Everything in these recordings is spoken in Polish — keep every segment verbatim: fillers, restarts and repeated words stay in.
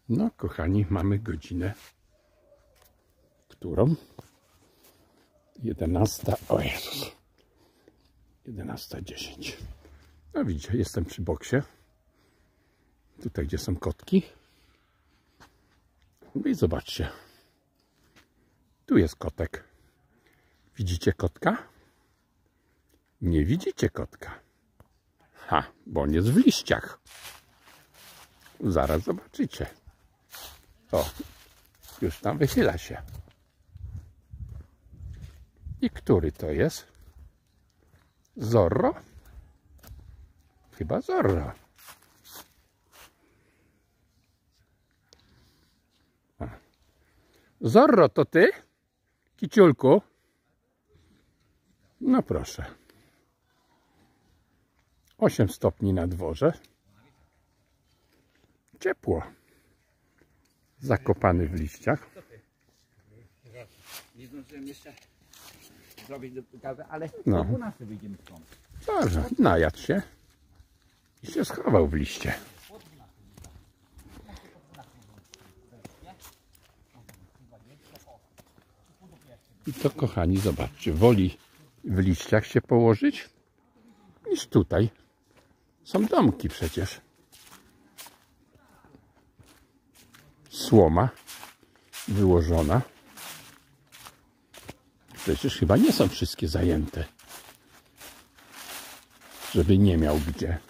No, kochani, mamy godzinę, którą? jedenasta, o Jezus, jedenasta dziesięć. No widzicie, jestem przy boksie. Tutaj, gdzie są kotki. I zobaczcie. Tu jest kotek. Widzicie kotka? Nie widzicie kotka. Ha, bo on jest w liściach. Zaraz zobaczycie. O, już tam wychyla się. I który to jest? Zorro? Chyba Zorro. A. Zorro, to ty? Kiciulku? No proszę. osiem stopni na dworze. Ciepło. Zakopany w liściach. Nie zdążyłem jeszcze zrobić do kawy, ale No. o dwunastej wyjdziemy stąd. Dobrze, najadł się i się schował w liście. I to, kochani, zobaczcie, woli w liściach się położyć niż tutaj. Są domki przecież. Słoma wyłożona. Przecież chyba nie są wszystkie zajęte, żeby nie miał gdzie.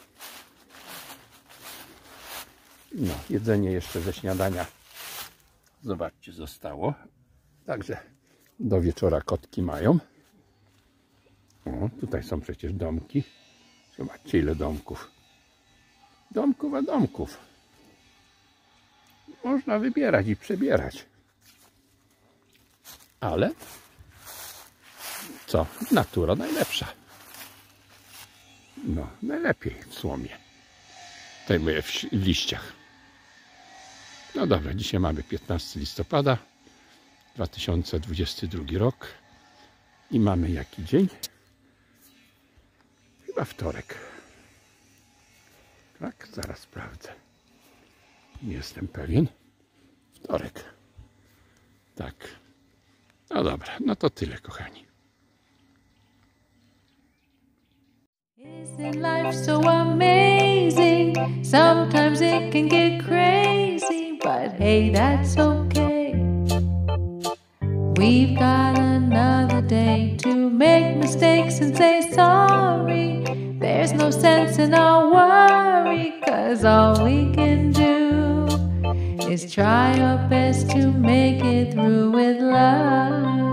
No, jedzenie jeszcze ze śniadania, zobaczcie, zostało. Także do wieczora kotki mają. O, tutaj są przecież domki. Zobaczcie, ile domków. Domków a domków. Można wybierać i przebierać. Ale co? Natura najlepsza. No, najlepiej w słomie. Tutaj mówię, w, w liściach. No dobra, dzisiaj mamy piętnastego listopada dwa tysiące dwudziesty drugi rok. I mamy jaki dzień? Chyba wtorek. Tak, zaraz sprawdzę. Nie jestem pewien. Wtorek. Tak. No dobra, no to tyle, kochani. Isn't life so amazing? Sometimes it can get crazy, but hey, that's okay. We've got another day to make mistakes and say sorry. There's no sense in our worry, 'cause all we can do is try our best to make it through with love.